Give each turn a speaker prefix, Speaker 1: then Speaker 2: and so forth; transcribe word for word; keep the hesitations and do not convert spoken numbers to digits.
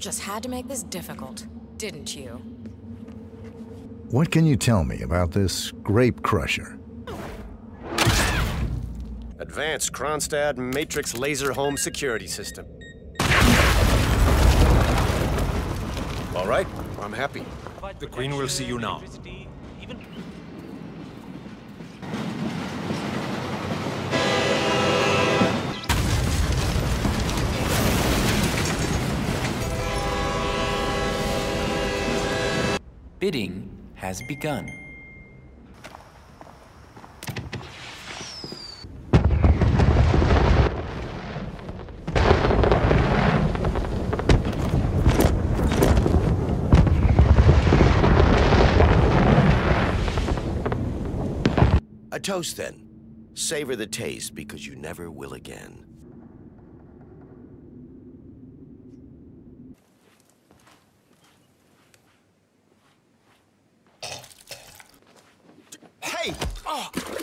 Speaker 1: just had to make this difficult, didn't you?
Speaker 2: What can you tell me about this grape crusher?
Speaker 3: Advanced Kronstadt Matrix Laser Home Security System. All right, I'm happy.
Speaker 4: The Queen will see you now.
Speaker 5: Bidding has begun.
Speaker 6: A toast, then. Savor the taste, because you never will again.
Speaker 3: Hey! Oh.